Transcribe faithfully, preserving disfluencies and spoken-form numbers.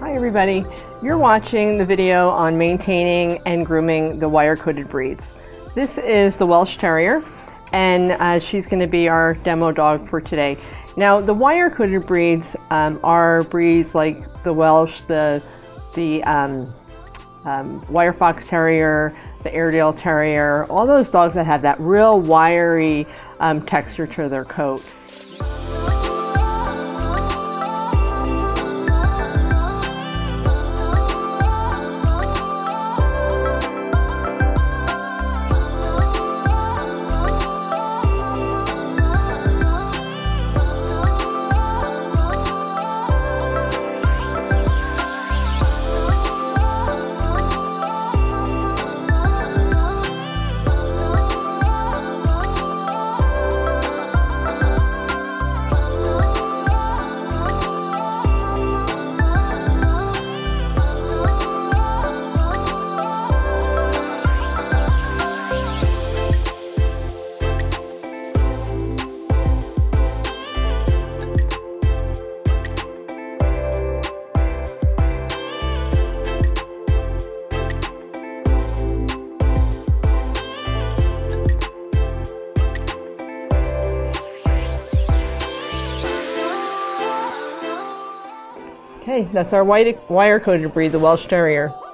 Hi everybody, you're watching the video on maintaining and grooming the wire-coated breeds. This is the Welsh Terrier, and uh, she's going to be our demo dog for today. Now the wire-coated breeds um, are breeds like the Welsh, the, the um, um, wire fox terrier, the Airedale terrier, all those dogs that have that real wiry um, texture to their coat. Okay, that's our white wire-coated breed, the Welsh Terrier.